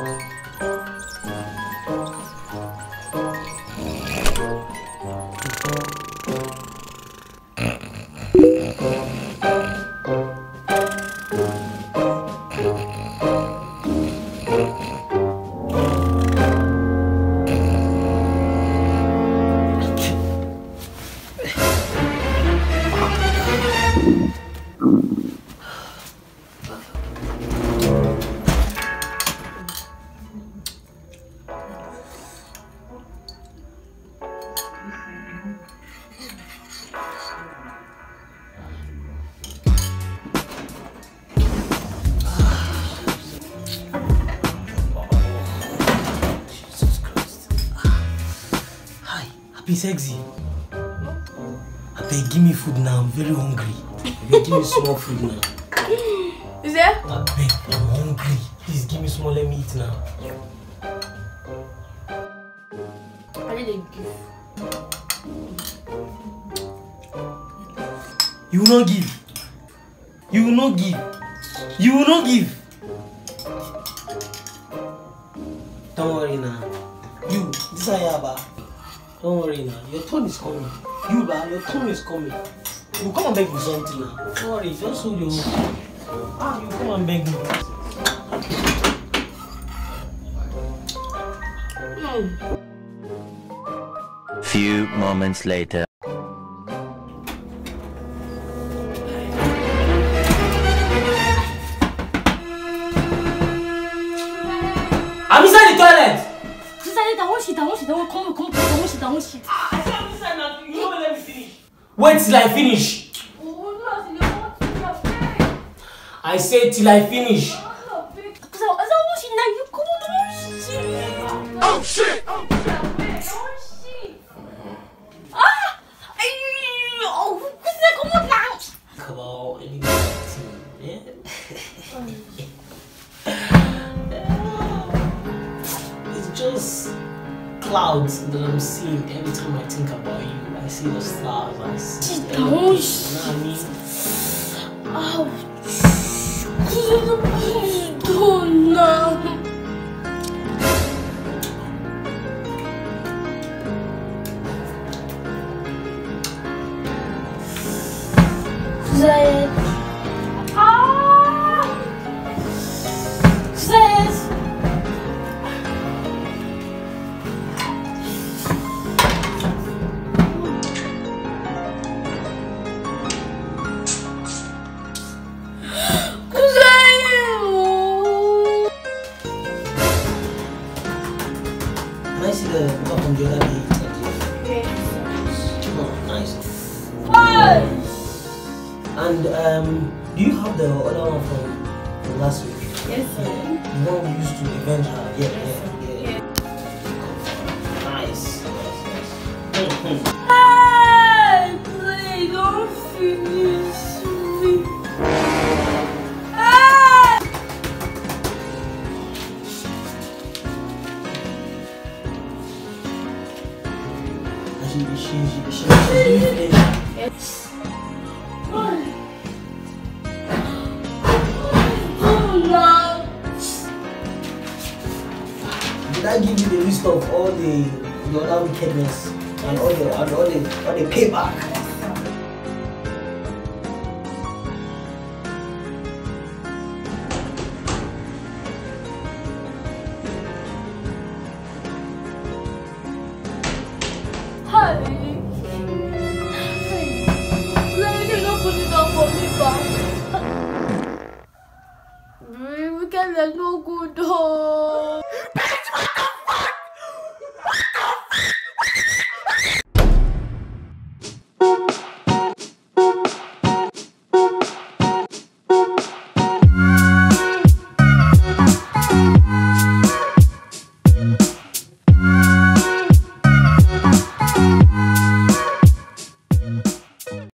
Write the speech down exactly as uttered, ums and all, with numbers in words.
Sexy. I beg, give me food now. I'm very hungry. I beg, give me small food now. Is there? I beg, I'm hungry. Please give me small. Let me eat now. I need a gift. You will not give. You will not give. You will not give. Don't worry now. You, this is Ayaba. Don't worry now, your turn is coming. You, ba, your turn is coming. You come and beg me something now. Don't worry, just hold your own. Ah, you come and beg me. Mm. Few moments later. I'm inside the toilet! Kuzayet, I want shit, I want shit, I want come, come, come, I want shit, I want shit. Ah, I said I'm inside now, you don't let me finish. Wait till I finish. Oh, no, you want to be I said till I finish. Because I want shit now, you come on, I want shit. Oh shit! I want shit. Ah! Oh, Kuzayet, come on now. Come on, anything, yeah? It's just clouds that I'm seeing every time I think about you. I see the stars, I see Don't everything, you know what I mean? Oh, don't now. Kuzayet. Ah! Kuzayet. Can I see the cup from the other day? Okay. Oh, nice. Five. And um, do you have the other one from, from last week? Yes, sir. The one we used to revenge her. Yeah, yeah, yeah. Nice. Nice, nice. Hey, please don't finish me. Hey! She, she, she, she, she's doing it. Yes. Did I give you the list of all the the other wickedness and all the and all the all the payback? Hey.